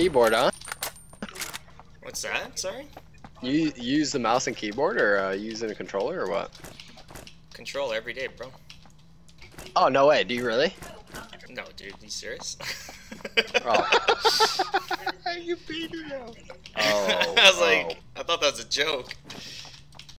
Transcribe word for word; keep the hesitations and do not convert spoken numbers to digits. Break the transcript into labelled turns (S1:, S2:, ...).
S1: keyboard, huh?
S2: What's that? Sorry?
S1: You, you use the mouse and keyboard, or uh, using a controller, or what?
S2: Control every day, bro.
S1: Oh, no way. Do you really?
S2: No, dude. You serious?
S1: Oh. You beat it out. Oh.
S2: I was
S1: oh.
S2: like, I thought that was a joke.